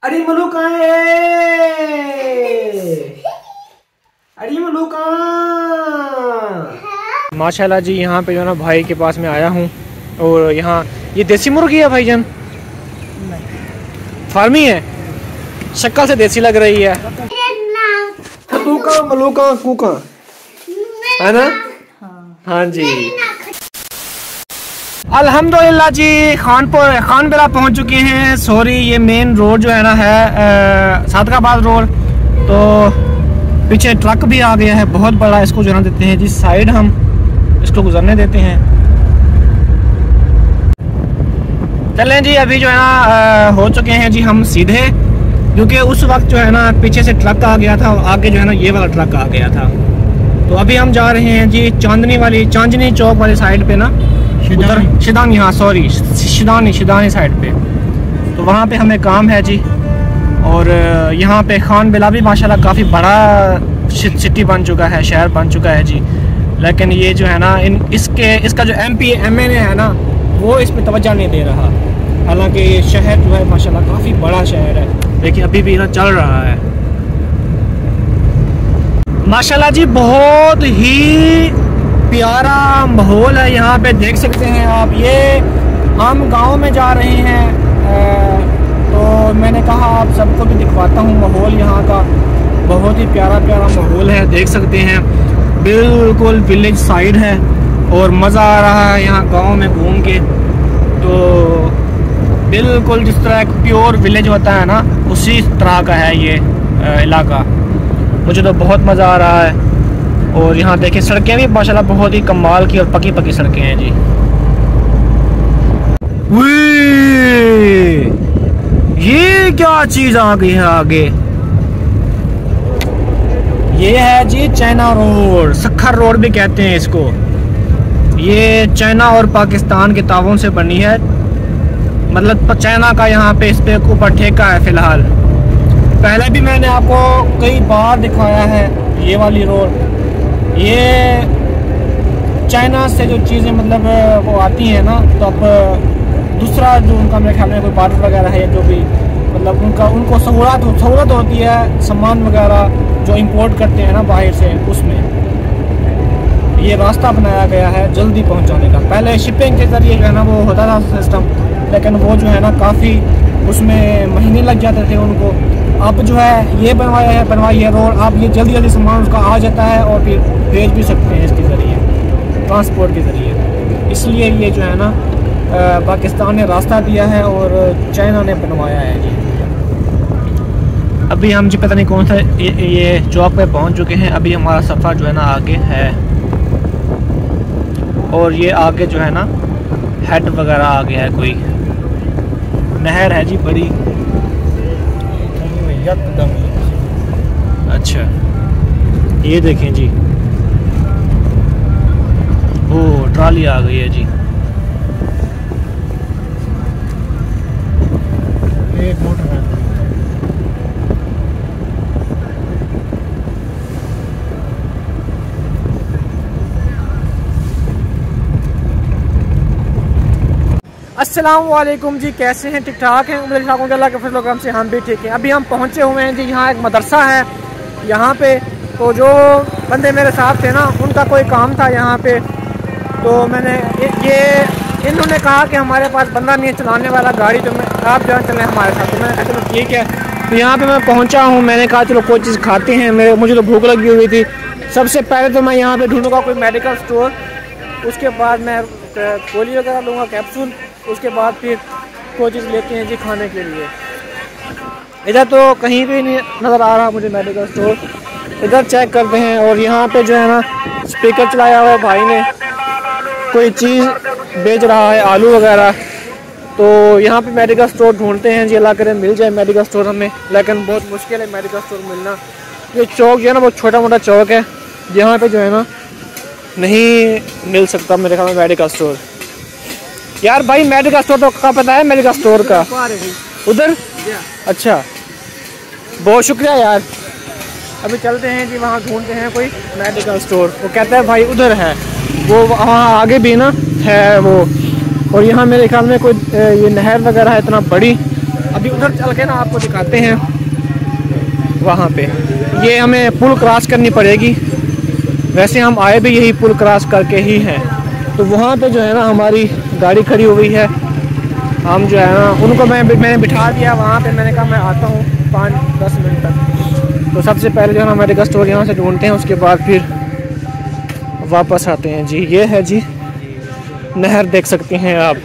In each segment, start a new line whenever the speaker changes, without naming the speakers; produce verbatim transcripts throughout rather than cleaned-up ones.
अरे मलू कहाँ है? अरे मलू कहाँ? माशाल्लाह जी, यहाँ पे जो ना भाई के पास में आया हूँ और यहाँ ये देसी मुर्गी है भाईजान, फार्मी है, शक्ल से देसी लग रही है। तू कहाँ मलू कहाँ कू कहाँ है ना? हाँ जी, अल्हम्दुलिल्लाह जी, खानपुर खानबिला पहुंच चुके हैं। सॉरी, ये मेन रोड जो है ना है सादकाबाद रोड, तो पीछे ट्रक भी आ गया है बहुत बड़ा, इसको जो ना देते हैं जी साइड, हम इसको गुजरने देते हैं। चलें जी, अभी जो है ना हो चुके हैं जी हम सीधे, क्योंकि उस वक्त जो है ना पीछे से ट्रक आ गया था और आगे जो है ना ये वाला ट्रक आ गया था। तो अभी हम जा रहे हैं जी चांदनी वाली चांदनी चौक वाली साइड पे ना, उधर शिदानी, हाँ सॉरी शिदानी शिदानी साइड पे, तो वहाँ पे हमें काम है जी। और यहाँ पे खानबिला भी माशाल्लाह काफ़ी बड़ा सिटी बन चुका है, शहर बन चुका है जी। लेकिन ये जो है ना इन इसके इसका जो M P M N A है ना, वो इस पर तवज्जो नहीं दे रहा। हालांकि ये शहर जो है माशाल्लाह काफ़ी बड़ा शहर है, लेकिन अभी भी ना चल रहा है माशाल्लाह जी। बहुत ही प्यारा माहौल है यहाँ पे, देख सकते हैं आप। ये हम गांव में जा रहे हैं, तो मैंने कहा आप सबको भी दिखवाता हूँ माहौल यहाँ का। बहुत ही प्यारा प्यारा माहौल है, देख सकते हैं, बिल्कुल विलेज साइड है और मज़ा आ रहा है यहाँ गांव में घूम के। तो बिल्कुल जिस तरह एक प्योर विलेज होता है ना, उसी तरह का है ये इलाका। मुझे तो बहुत मज़ा आ रहा है। और यहाँ देखिए सड़कें भी माशाल्लाह बहुत ही कमाल की और पकी पकी सड़कें हैं जी। ये क्या चीज़ आ गई है आगे? ये है जी चाइना रोड, सखर रोड भी कहते हैं इसको। ये चाइना और पाकिस्तान के ताउन से बनी है, मतलब चाइना का यहाँ पे इस पे ऊपर ठेका है फ़िलहाल। पहले भी मैंने आपको कई बार दिखाया है ये वाली रोड। ये चाइना से जो चीज़ें मतलब वो आती हैं ना, तो अब दूसरा जो उनका मेरे ख्याल में कोई बार्डर वगैरह है, जो भी मतलब उनका उनको सहूलत सहूलत होती है सामान वगैरह जो इंपोर्ट करते हैं ना बाहर से, उसमें ये रास्ता बनाया गया है जल्दी पहुंचाने का। पहले शिपिंग के ज़रिए जो है ना वो होता था सिस्टम, लेकिन वो जो है ना काफ़ी उसमें महीने लग जाते थे उनको। अब जो है ये बनवाया है बनवाई है रोड, आप ये जल्दी जल्दी सामान उसका आ जाता है और फिर भेज भी सकते हैं इसके ज़रिए, ट्रांसपोर्ट के ज़रिए। इसलिए ये जो है ना पाकिस्तान ने रास्ता दिया है और चाइना ने बनवाया है जी। अभी हम जी पता नहीं कौन सा ये, ये चौक पे पहुंच चुके हैं। अभी हमारा सफ़र जो है ना आगे है, और ये आगे जो है ना हेड वगैरह आ गया है, कोई नहर है जी बड़ी। अच्छा, ये देखें जी, ओ ट्राली आ गई है जी। एक मोटर है। अस्सलाम वालेकुम जी, कैसे हैं? ठीक ठाक हैं? उम्मीद है अल्लाह के फजल करम से हम भी ठीक हैं। अभी हम पहुंचे हुए हैं जी, यहाँ एक मदरसा है यहाँ पे। तो जो बंदे मेरे साथ थे ना, उनका कोई काम था यहाँ पे, तो मैंने ये इन्होंने कहा कि हमारे पास बंदा नहीं है चलाने वाला गाड़ी, तो मैं आप जो चलें हमारे साथ। तो मैंने कहा चलो ठीक है। तो यहाँ पे मैं पहुँचा हूँ, मैंने कहा चलो कोई चीज़ खाते हैं, मेरे मुझे तो भूख लगी हुई थी। सबसे पहले तो मैं यहाँ पर ढूँढूँगा कोई मेडिकल स्टोर, उसके बाद मैं गोली वगैरह लूँगा, कैप्सूल, उसके बाद फिर कोई चीज़ लेते हैं जी खाने के लिए। इधर तो कहीं भी नहीं नज़र आ रहा मुझे मेडिकल स्टोर, इधर चेक करते हैं। और यहाँ पे जो है ना स्पीकर चलाया हुआ भाई ने, कोई चीज़ बेच रहा है, आलू वगैरह। तो यहाँ पे मेडिकल स्टोर ढूंढते हैं जी, अल्लाह करे मिल जाए मेडिकल स्टोर हमें, लेकिन बहुत मुश्किल है मेडिकल स्टोर मिलना। ये चौक जो है ना बहुत छोटा मोटा चौक है, यहाँ पे जो है ना नहीं मिल सकता मेरे ख्याल में मेडिकल स्टोर। यार भाई मेडिकल स्टोर तो का पता है मेडिकल स्टोर का उधर? अच्छा, बहुत शुक्रिया यार। अभी चलते हैं जी, वहाँ ढूंढते हैं कोई मेडिकल स्टोर। वो कहता है भाई उधर है, वो वहाँ आगे भी ना है वो। और यहाँ मेरे ख्याल में कोई ये नहर वगैरह है इतना बड़ी, अभी उधर चल के ना आपको दिखाते हैं वहाँ पे। ये हमें पुल क्रॉस करनी पड़ेगी, वैसे हम आए भी यही पुल क्रॉस करके ही हैं। तो वहाँ पे जो है ना हमारी गाड़ी खड़ी हुई है, हम जो है ना उनको मैं मैंने बिठा दिया वहाँ पे। मैंने कहा मैं आता हूँ पाँच दस मिनट तक। तो सबसे पहले जो है ना मेडिकल स्टोर यहाँ से ढूंढते हैं, उसके बाद फिर वापस आते हैं जी। ये है जी नहर, देख सकते हैं आप,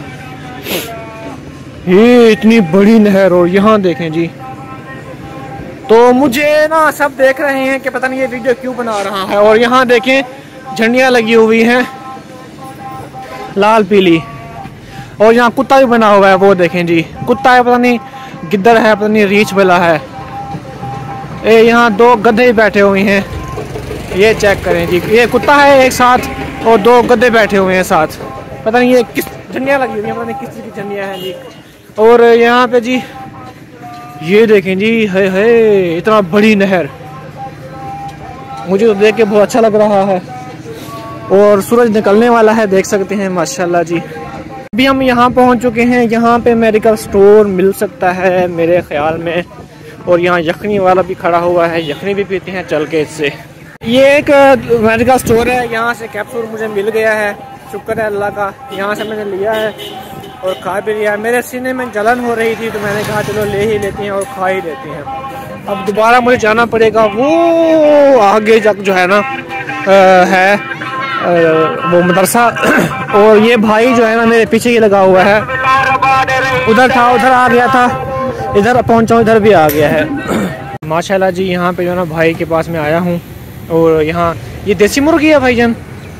ये इतनी बड़ी नहर। और यहाँ देखें जी, तो मुझे ना सब देख रहे हैं कि पता नहीं ये वीडियो क्यों बना रहा है। और यहाँ देखें झंडियाँ लगी हुई हैं लाल पीली, और यहाँ कुत्ता भी बना हुआ है, वो देखें जी कुत्ता है, पता नहीं गिद्दर है, पता नहीं रीछ वाला है। ये यहाँ दो गधे बैठे हुए हैं, ये चेक करें जी, ये कुत्ता है एक साथ और दो गधे बैठे हुए हैं साथ। पता नहीं ये किस झंडियाँ लगी हुई हैं, पता नहीं किस चीज़ की झंडियाँ हैं जी। और यहाँ पे जी ये देखें जी, है है इतना बड़ी नहर, मुझे तो देख के बहुत अच्छा लग रहा है। और सूरज निकलने वाला है, देख सकते हैं माशाल्लाह जी। अभी हम यहाँ पहुँच चुके हैं, यहाँ पे मेडिकल स्टोर मिल सकता है मेरे ख्याल में। और यहाँ यखनी वाला भी खड़ा हुआ है, यखनी भी पीते हैं चल के इससे। ये एक मेडिकल स्टोर है, यहाँ से कैप्सूल मुझे मिल गया है, शुक्र है अल्लाह का। यहाँ से मैंने लिया है और खा भी लिया है। मेरे सीने में जलन हो रही थी तो मैंने कहा चलो ले ही लेते हैं और खा ही लेते हैं। अब दोबारा मुझे जाना पड़ेगा वो आगे तक जो है ना आ, है आ, वो मदरसा। और ये भाई जो है ना मेरे पीछे ही लगा हुआ है, उधर था उधर आ गया था, इधर पहुंचा इधर भी आ गया है माशाल्लाह जी। यहाँ पे जो है ना भाई के पास में आया हूँ। और यहाँ ये देसी मुर्गी है भाईजान,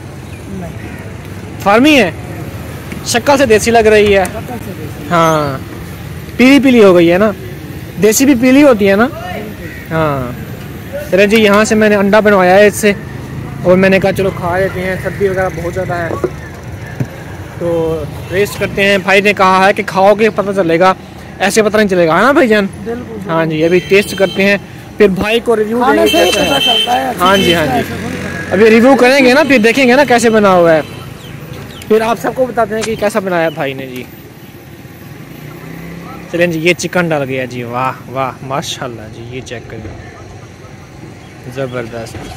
फार्मी है, शक्ल से देसी लग रही है। हाँ पीली पीली हो गई है ना, देसी भी पीली होती है ना। हाँ चले जी, यहाँ से मैंने अंडा बनवाया है इससे, और मैंने कहा चलो खा लेते हैं, सर्दी वगैरह बहुत ज़्यादा है तो टेस्ट करते हैं। भाई ने कहा है कि खाओगे पता चलेगा, ऐसे पता नहीं चलेगा, है ना भाईजान। हाँ जी, अभी टेस्ट करते हैं फिर भाई को रिव्यू देंगे कैसा है। हाँ जी हाँ जी, अभी रिव्यू करेंगे ना, फिर देखेंगे ना कैसे बना हुआ है, फिर आप सबको बताते हैं कि कैसा बनाया भाई ने जी। चलें जी, ये चिकन डाल गया जी, वाह वाह माशाल्लाह जी, ये चेक करिए ज़बरदस्त।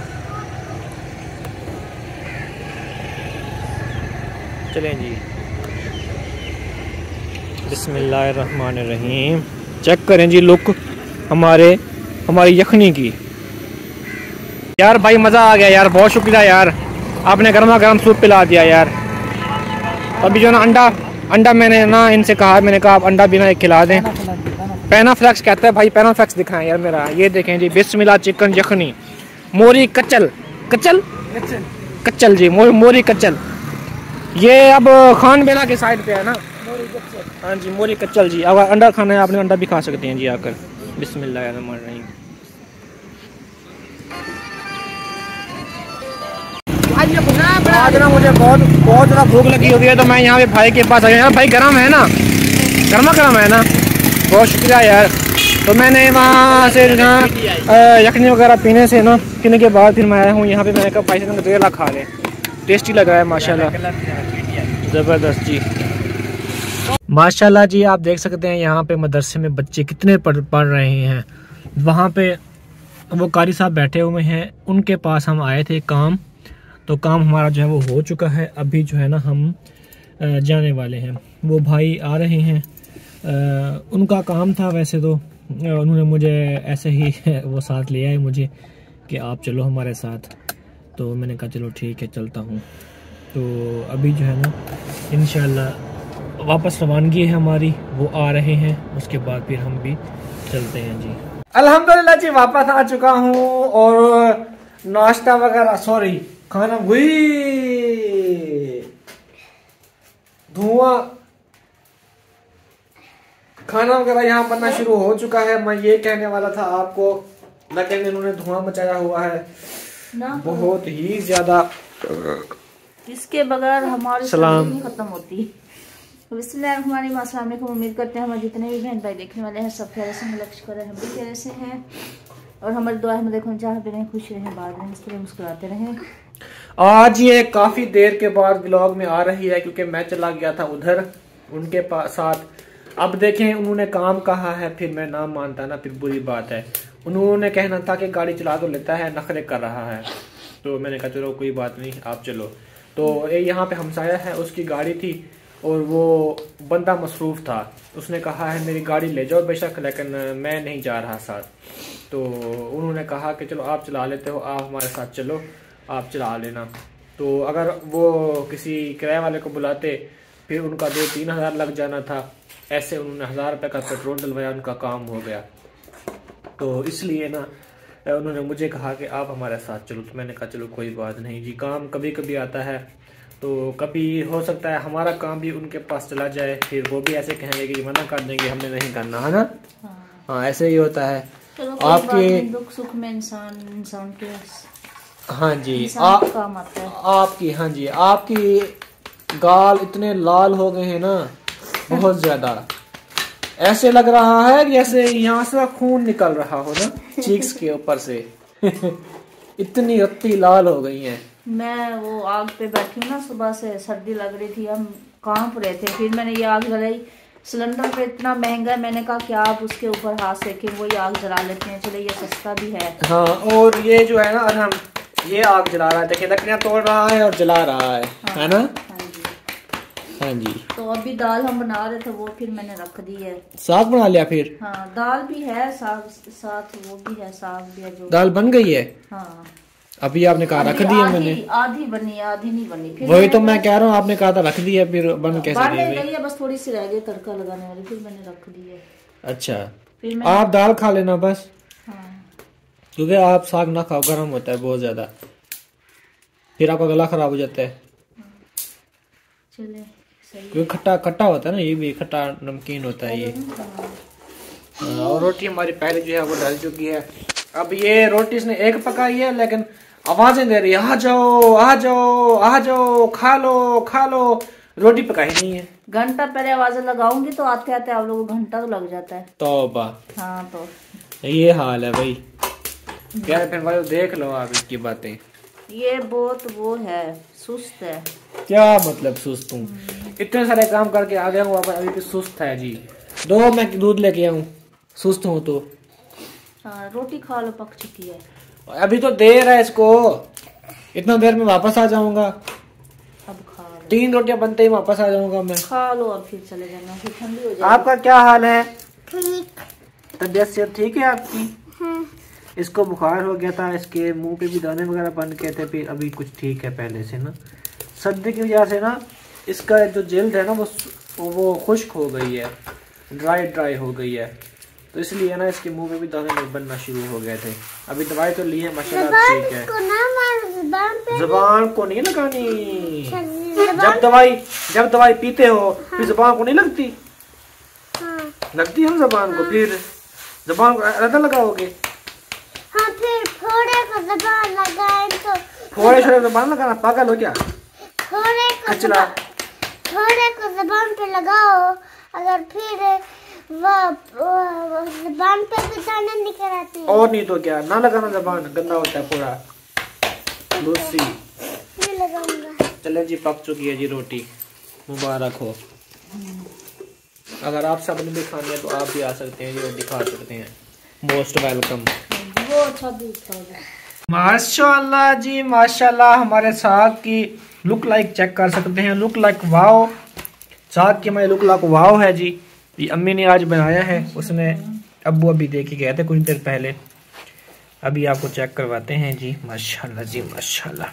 चलें जी, बिस्मिल्लाहिर्रहमानिर्रहीम। चेक करें जी लुक हमारे हमारी यखनी की। यार भाई मज़ा आ गया यार, बहुत शुक्रिया यार, आपने गर्मा गर्म सूप पिला दिया यार। अभी जो ना अंडा अंडा मैंने ना इनसे कहा, मैंने कहा आप अंडा भी ना एक खिला दें। पैनाफ्लेक्स कहता है भाई, पैनाफ्लेक्स दिखाएं यार मेरा। ये देखें जी, बिस्मिल्लाह चिकन यखनी, मोरी कच्चल कच्चल कच्चल जी, मोरी मोरी कच्चल। ये अब खान बेला के साइड पे है ना। हाँ जी मोरी कच्चल जी, अगर अंडा खाना है आपने अंडा भी खा सकते हैं जी आकर। बिस्मिल्लाहिर्रहमानिर्रहीम। आज ना मुझे बहुत बहुत ज़्यादा भूख लगी होगी है, तो मैं यहाँ पे भाई के पास आ गया। यार भाई गर्म है ना, गर्मा गर्म है ना, बहुत शुक्रिया यार। तो मैंने वहाँ से ना यखनी वगैरह पीने से ना पीने के बाद फिर मैं आया हूँ यहाँ पे। मैंने कहा भाई से गजरेला खा लें, टेस्टी लग रहा है माशाल्लाह, ज़बरदस्त जी माशाल्लाह जी। आप देख सकते हैं यहाँ पे मदरसे में बच्चे कितने पढ़ पढ़ रहे हैं। वहाँ पे वो कारी साहब बैठे हुए हैं, उनके पास हम आए थे काम, तो काम हमारा जो है वो हो चुका है। अभी जो है ना हम जाने वाले हैं। वो भाई आ रहे हैं, उनका काम था वैसे तो, उन्होंने मुझे ऐसे ही वो साथ लिया है मुझे कि आप चलो हमारे साथ। तो मैंने कहा चलो ठीक है चलता हूँ। तो अभी जो है ना इंशाल्लाह वापस रवानगी है हमारी, वो आ रहे हैं, उसके बाद फिर हम भी चलते हैं जी। अल्हम्दुलिल्लाह जी वापस आ चुका हूँ और नाश्ता वगैरह सॉरी खाना हुई धुआं खाना वगैरह यहाँ बनना शुरू हो चुका है। मैं ये कहने वाला था आपको, लेकिन इन्होंने धुआं मचाया हुआ है ना, बहुत ही ज्यादा।
इसके बगैर हमारी सलाम नहीं खत्म होती। बिस्मिल्लाहिर्रहमानिर्रहीम। उम्मीद करते हैं हमारे जितने भी बहन भाई देखने वाले हैं सब खैर से हैं, लक्ष्य कर हम भी खैर से हैं, और हमारी दुआ में देखो जहाँ भी रहें खुश रहें, बाद में इस तरह मुस्कुराते रहें।
आज ये काफी देर के बाद ब्लॉग में आ रही है क्योंकि मैं चला गया था उधर उनके पास साथ अब देखें, उन्होंने काम कहा है, फिर मैं ना मानता ना, फिर बुरी बात है। उन्होंने कहना था कि गाड़ी चला तो लेता है, नखरे कर रहा है, तो मैंने कहा चलो कोई बात नहीं, आप चलो। तो ये यहाँ पे हमसाया है, उसकी गाड़ी थी और वो बंदा मसरूफ़ था, उसने कहा है मेरी गाड़ी ले जाओ बेशक, लेकिन मैं नहीं जा रहा साथ। तो उन्होंने कहा कि चलो आप चला लेते हो, आप हमारे साथ चलो, आप चला लेना। तो अगर वो किसी किराए वाले को बुलाते फिर उनका दो तीन हज़ार लग जाना था, ऐसे उन्होंने हज़ार रुपये का पेट्रोल डलवाया, उनका काम हो गया। तो इसलिए ना उन्होंने मुझे कहा कि आप हमारे साथ चलो, तो मैंने कहा चलो कोई बात नहीं जी, काम कभी कभी आता है, तो कभी हो सकता है हमारा काम भी उनके पास चला जाए, फिर वो भी ऐसे कहेंगे कि मना कर देंगे, हमने नहीं करना, है ना। हाँ, हाँ ऐसे ही होता है आपके
दुख सुख में इंसान इंसान के।
हाँ जी, आप काम आता है आपकी। हाँ जी, आपकी गाल इतने लाल हो गए हैं ना, बहुत ज्यादा, ऐसे लग रहा है जैसे यहाँ से खून निकल रहा हो ना चीक्स के ऊपर से इतनी रत्ती लाल हो गई हैं।
मैं वो आग पे बैठी हूँ ना, सुबह से सर्दी लग रही थी, हम कांप रहे थे, फिर मैंने ये आग जलाई। सिलेंडर पे इतना महंगा है, मैंने कहा क्या आप उसके ऊपर हाथ सेकें, वही आग जला लेते हैं, चले ये सस्ता भी है।
हाँ, और ये जो है ना, हम ये आग जला रहा है, देखिए लकड़ियाँ तोड़ रहा है और जला रहा है,
हाँ,
है ना।
हाँ जी,
हाँ जी।
तो अभी दाल हम बना रहे थे, वो फिर मैंने रख दी है।
साग बना लिया फिर?
हाँ, दाल भी है, साग साथ वो भी है, साग भी है। जो
दाल बन गई है?
हाँ,
अभी आपने कहा रख दिया मैंने।
आधी बनी, आधी नहीं बनी। फिर
वही तो मैं कह रहा हूँ, आपने कहा था रख दिया, फिर बन कैसे
गई है? बस थोड़ी सी रह गई तड़का लगाने वाली, फिर मैंने रख दी है।
अच्छा,
फिर
आप दाल खा लेना बस।
हाँ,
क्योंकि आप साग ना खाओ, गर्म होता है बहुत ज्यादा, फिर आपका गला खराब हो जाता है।
चले सही।
क्योंकि खट्टा खट्टा होता है ना, ये भी खट्टा नमकीन होता है ये। और रोटी हमारी पहले जो है वो डल चुकी है। अब ये रोटी इसने एक पकाई है, लेकिन आवाजें दे रही है, आ जाओ आ जाओ आ जाओ, खा लो खा लो, रोटी पकाई नहीं है।
घंटा पहले आवाजें लगाऊंगी तो आते आते आप लोगों को घंटा तो लग जाता है।
तौबा।
हाँ, तो
ये हाल है भाई। क्या फिर भाई देख लो आप इसकी बातें।
ये बहुत वो है, सुस्त है।
क्या मतलब सुस्त हूँ? इतने सारे काम करके आ गया हूँ, अभी भी सुस्त है जी। दो मैं दूध लेके आऊँ, सुस्त हूँ तो।
हाँ, रोटी खा लो, पक चुकी है।
अभी तो देर है इसको, इतना देर में वापस आ जाऊंगा।
अब खा लो,
तीन रोटियां बनते ही वापस आ जाऊंगा मैं।
खा लो अब, फिर चले जाना, फिर ठंडी हो जाएगी।
आपका क्या हाल है? ठीक। तबीयत से ठीक है आपकी? इसको बुखार हो गया था, इसके मुंह पे भी दाने वगैरह बन गए थे, फिर अभी कुछ ठीक है पहले से ना। सर्दी की वजह से ना इसका जो जिल्द है ना वो वो खुश्क हो गई है, ड्राई ड्राई हो गई है, तो इसलिए ना इसके मुंह में भी दाने बनना शुरू हो गए थे। अभी दवाई तो ली है माशाल्लाह, ठीक है। जुबान को नहीं लगानी, जब दवाई जब दवाई पीते हो फिर जुबान को नहीं लगती। हाँ। लगती है जुबान को, फिर जुबान को अलग लगाओगे।
हाँ, फिर थोड़े को जुबान लगाए तो
थोड़े थोड़े जुबान लगाना, पागल हो क्या?
थोड़े को जुबान थोड़े को जुबान पे लगाओ, अगर फिर वो जुबान पे भी दाने निकल आते हैं।
और नहीं तो क्या, ना लगाना, जुबान गंदा होता है पूरा। लूसी
नहीं लगाऊंगा।
चले जी, पक चुकी है जी रोटी, मुबारक हो। अगर आप सब ने भी खानी है तो आप भी आ सकते हैं जी, रोटी खा सकते हैं, मोस्ट वेलकम।
वो अच्छा दूध था।
माशाल्लाह जी माशाल्लाह, हमारे साग की लुक लाइक चेक कर सकते हैं, लुक लाइक वाओ। साग की हमारी लुक लाइक वाओ है जी। ये अम्मी ने आज बनाया है, उसने अब्बू अभी देख के गए थे कुछ देर पहले, अभी आपको चेक करवाते हैं जी। माशाल्लाह जी माशाल्लाह,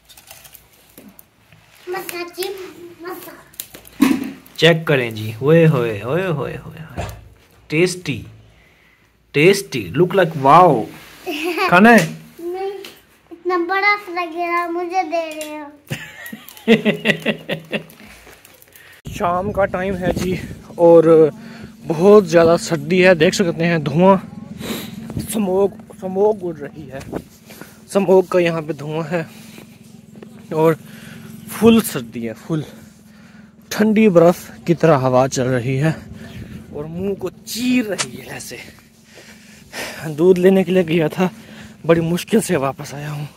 चेक करें जी। ओए होए ओए होए होए, tasty tasty, look like wow. खाना है?
नहीं, इतना बड़ा लगेगा, मुझे दे रहे हो।
शाम का टाइम है जी और बहुत ज़्यादा सर्दी है, देख सकते हैं धुआं, स्मोक स्मोक उड़ रही है, स्मोक का यहाँ पे धुआं है और फुल सर्दी है, फुल ठंडी बर्फ की तरह हवा चल रही है और मुंह को चीर रही है ऐसे। दूध लेने के लिए गया था, बड़ी मुश्किल से वापस आया हूँ।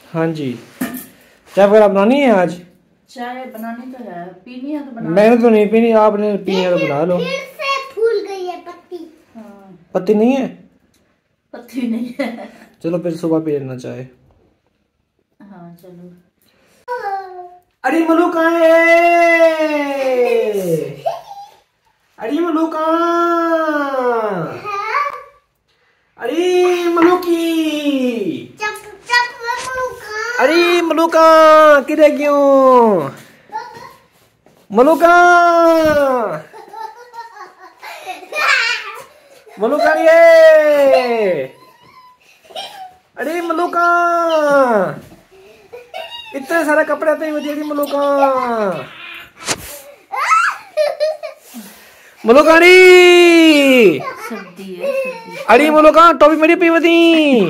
हाँ जी, चाय वगैरह बनानी है आज?
चाय बनानी तो है, पीनी है तो बना।
मैंने तो नहीं पीनी, आपने पीनी है तो बना लो।
फिर से फूल गई है पत्ती।
हाँ।
पत्ती नहीं है?
पत्ती नहीं है।
चलो फिर सुबह पी लेना चाय।
हाँ चलो।
अरे मलू कहाँ है? अरे मलू कहाँ? अरे मलू की,
चप चप मलूका।
अरे मलू कहाँ किधर क्यों? मलू कहाँ? मलू कहाँ ये? अरे मलू कहाँ? इतने सारे कपड़े आते हैं मलू कहाँ? मलू कहाँ?
सर्दी है सर्दी।
अरे मलू कहाँ टॉपी मेरी पी बदी?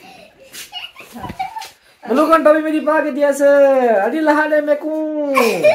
मलू कहाँ टॉपी मेरी पा के दिया से? अरे लहाड़े में कूं।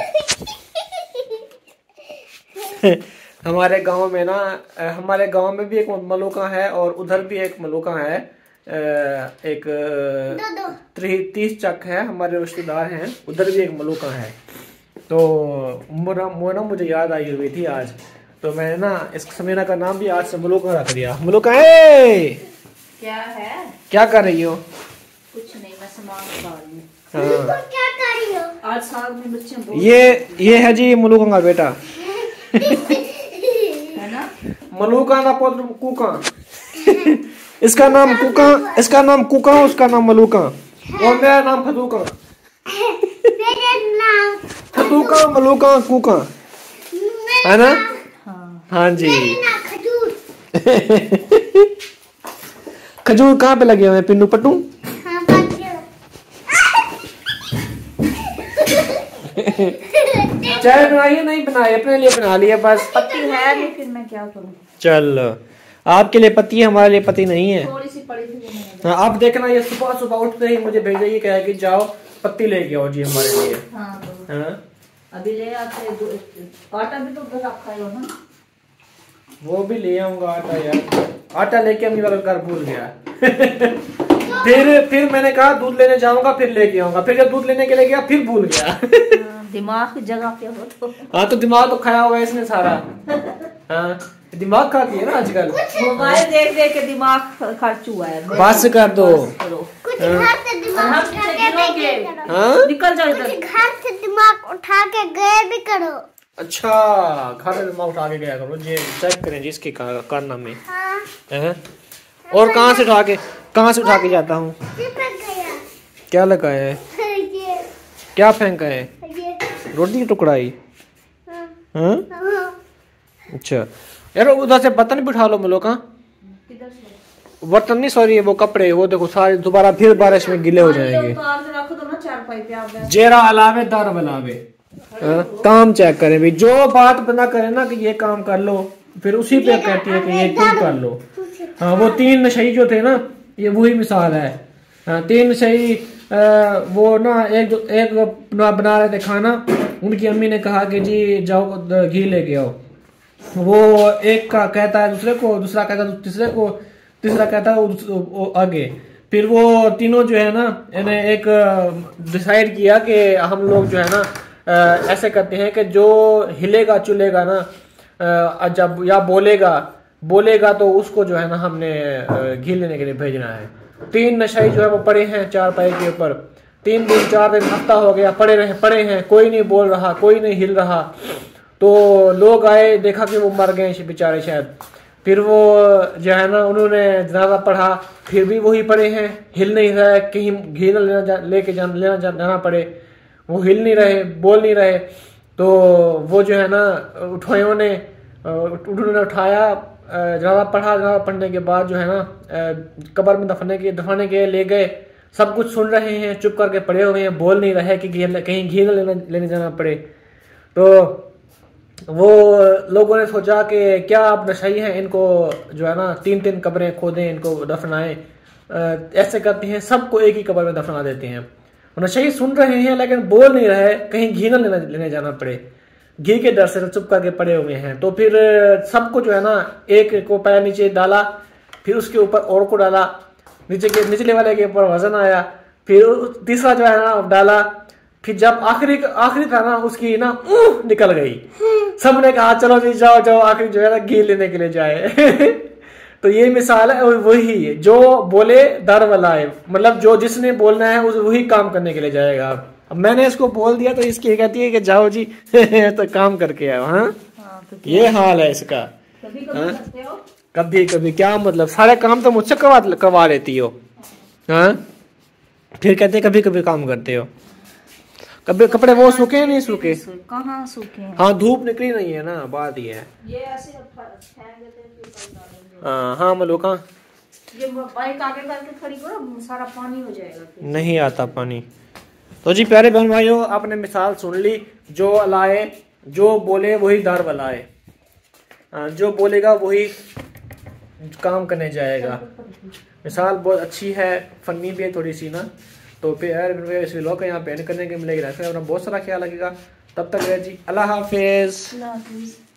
हमारे गांव में ना, हमारे गांव में भी एक मलूका है और उधर भी एक मलूका है। एक तीस चक है, हमारे रिश्तेदार हैं, उधर भी एक मलूका है। तो मोना मोना मुझे याद आई हुई थी आज, तो मैंने ना इस समीना का नाम भी आज से मलूका रख दिया। मलूका है
क्या है?
क्या कर रही हो?
कुछ नहीं, मैं सामान खा रही हूँ।
हाँ।
क्या कर रही हो?
आज साग में बच्चे बहुत
ये ये है जी मलूका का बेटा।
है ना।
मलूका ना पुत्र कुका। इसका नाम कुका, इसका नाम कुका, उसका नाम मलूका और मेरा नाम फतूका।
मेरा नाम
फतूका, मलूका, कुका, है ना?
हाँ।
हाँ जी।
मेरा खजूर।
खजूर कहाँ पे लगे हुए हैं पिन्नू पट्टू?
हाँ बाकी।
चाय बनाइए? नहीं बनाई, अपने लिए बना लिया बस।
पत्ती है लेकिन मैं क्या करूँ।
चल, आपके लिए पति है, हमारे लिए पति नहीं है।
थोड़ी सी पड़ी थी वो मैंने।
हाँ, आप देखना ये सुबह सुबह उठते ही मुझे भेज देगी, कहे कि जाओ पत्ती लेके आओ जी हमारे लिए।
हाँ तो
हाँ,
अभी ले आते। आटा भी तो उधर रखा हो ना।
वो भी ले आऊंगा आटा यार। आटा लेके अम्मी वाला घर भूल गया। फिर फिर मैंने कहा दूध लेने जाऊंगा, फिर लेके आऊंगा, फिर जब दूध लेने के लिए गया फिर भूल गया।
दिमाग की जगह पे हो तो।
हाँ, तो दिमाग तो खाया हुआ है इसने सारा। हाँ, दिमाग खाती है ना आजकल।
मोबाइल देख देख के दिमाग खर्च हुआ है।
बस कर दो।
कुछ घर से दिमाग
हम
उठा
से
के भी
गिरोगे।
गए करो।
हाँ?
निकल जाओ
कुछ
इधर।
घर से दिमाग उठा के गए भी करो।
अच्छा, खाने दिमाग उठा के गया करो जी, चेक करें जी इसके कारना में।
हाँ।
हैं? और कहाँ से उठा के कहाँ से उठा के जाता हूँ?
चिपक गया।
क्या लगा है?
ये
क्या फेंका है?
ये
रोटी की टुकड़ाई?
हाँ।
हाँ?
हाँ।
अच्छा यार, उधर से बर्तन भी उठा लो मलूका।
किधर से?
बर्तन नहीं, सॉरी वो कपड़े, वो देखो सारे दोबारा फिर बारिश में गीले हो जाएंगे।
उतार के रख दो ना चारपाई पे आप।
जेरा अलावे दार बनावे। हाँ? काम चेक करें भी, जो बात बना करे ना कि ये काम कर लो, फिर उसी पे कहती है कि ये तुम कर लो। हाँ, वो तीन नशई जो थे ना, ये वही मिसाल है। हाँ, तीन नशई वो ना एक एक ना बना रहे थे खाना, उनकी अम्मी ने कहा कि जी जाओ घी लेके आओ। वो एक का कहता है दूसरे को, दूसरा कहता है तीसरे को, तीसरा कहता है आगे। फिर वो तीनों जो है ना, इन्हें एक डिसाइड किया कि हम लोग जो है ना ऐसे करते हैं कि जो हिलेगा चुलेगा ना, जब या बोलेगा बोलेगा तो उसको जो है ना हमने घी लेने के लिए भेजना है। तीन नशाई जो है वो पड़े हैं चार पाई के ऊपर, तीन दिन चार दिन हफ्ता हो गया पड़े रहे पड़े हैं, कोई नहीं बोल रहा, कोई नहीं हिल रहा। तो लोग आए, देखा कि वो मर गए बेचारे शायद। फिर वो जो है ना उन्होंने जनाजा पढ़ा, फिर भी वही पड़े हैं, हिल नहीं रहे, कहीं घी लेना लेके जाना लेना जाना पड़े, वो हिल नहीं रहे, बोल नहीं रहे। तो वो जो है ना उठायों ने उन्होंने उठाया, जनाजा पढ़ा, जनाजा पढ़ने के बाद जो है ना कब्र में दफने के दफाने के ले गए। सब कुछ सुन रहे हैं, चुप करके पड़े हुए हैं, बोल नहीं रहे कि कहीं घी न लेना लेने जाना पड़े। तो वो लोगों ने सोचा कि क्या आप नशाई हैं, इनको जो है ना तीन तीन कब्रें खोदें, इनको दफनाएं। ऐसे करते हैं, सबको एक ही कब्र में दफना देते हैं। नशाई सुन रहे हैं लेकिन बोल नहीं रहे, कहीं घी न लेने लेने जाना पड़े, घी के डर से चुप करके पड़े हुए हैं। तो फिर सबको जो है ना एक को पैर नीचे डाला, फिर उसके ऊपर और को डाला, नीचे के निचले वाले के ऊपर वजन आया, फिर तीसरा जो है ना डाला, फिर जब आखिरी आखिरी था ना उसकी ना ऊह निकल गई। सबने कहा चलो जी जाओ जाओ आखिरी जो है ना घी लेने के लिए जाए। तो ये मिसाल है वही है, जो बोले दर वलाए, मतलब जो जिसने बोलना है उस वही काम करने के लिए जाएगा। अब मैंने इसको बोल दिया तो इसकी कहती है कि जाओ जी तो काम करके आओ। हाँ,
हाँ तो
ये हाल है इसका।
कभी कभी करते हो,
कभी कभी क्या मतलब सारे काम तो मुझसे करवा करवा लेती हो। हाँ, फिर कहते कभी कभी काम करते हो। कभी कपड़े वो सूखे हैं नहीं सूखे?
कहाँ सूखे हैं?
हाँ धूप निकली नहीं है ना, बात ये है।
ये ऐसे फेंक देते हैं फिर कल डालेंगे।
हाँ हाँ मलोका,
ये बाइक आगे करके खड़ी करो, सारा पानी हो जाएगा फिर।
नहीं आता पानी। तो जी प्यारे बहन भाइयों, आपने मिसाल सुन ली, जो लाए जो बोले वही दार बलाए। जो बोलेगा वही काम करने जाएगा। मिसाल बहुत अच्छी है, फनी भी है थोड़ी सी ना। तो फिर इस व्लॉग का यहाँ पे एंड करने के मिलेगी। अपना बहुत सारा ख्याल रखिएगा। तब तक है जी, अल्लाह हाफिज।